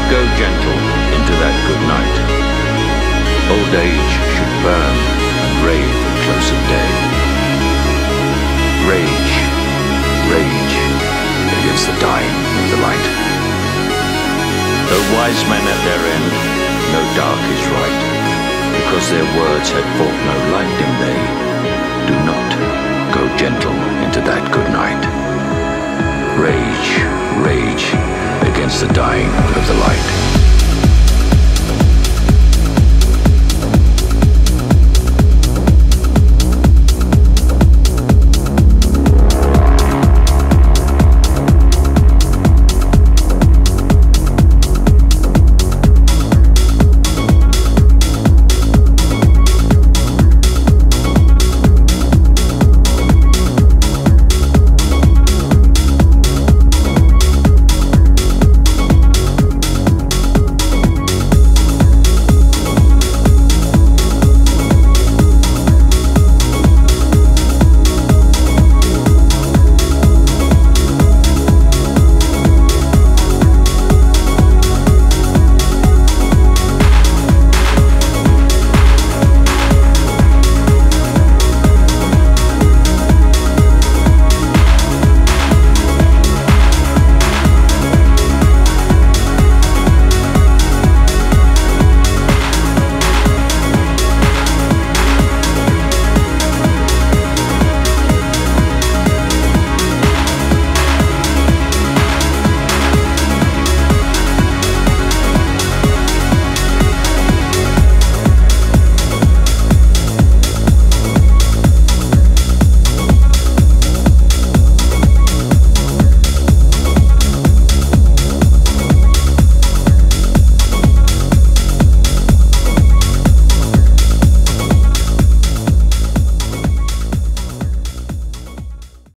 go gentle into that good night. Old age should burn and rave at close of day. Rage, rage against the dying of the light. Though wise men at their end, no dark is right, because their words had brought no lightning they. Do not go gentle into that good night. Rage, rage against the dying of the light.